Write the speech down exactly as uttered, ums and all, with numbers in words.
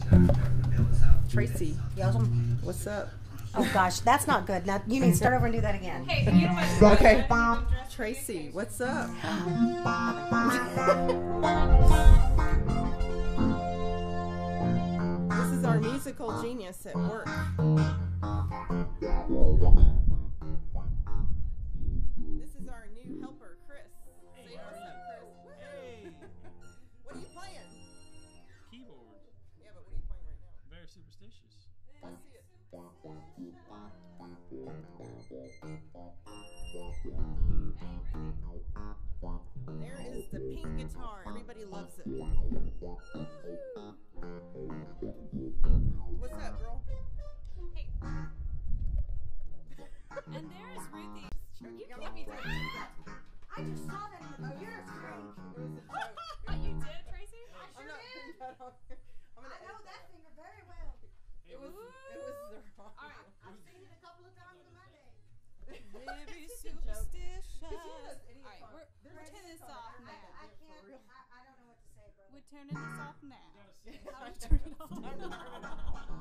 Tracy, Yasm. what's up? Oh gosh, that's not good. Now you need to start over and do that again. Hey, you know what? Okay. Tracy, what's up? This is our musical genius at work. This is our new helper, Chris. Say what's up, Chris. Hey, What are you playing? keyboard. Yeah, but what are you playing right now? Very superstitious. Let's see it. There is the pink guitar. Everybody loves it. What's up, girl? Hey. And there is Ruthie. You can't be doing that. I just saw that in the computer screen. Oh, you did, Tracy? I I'm sure not did. putting that on here. I'm I gonna know edit that that. finger very well. It was. It was the wrong. All right. I've seen it a couple of times in my day. Very It's just a joke. superstitious. If you does any All right, song, we're, there's we're a turning this song off I now. heard. I Yeah, for can't. real. I, I don't know what to say, bro. We're turning this off now. You gotta sing. How do we turn it off? Time to turn it off.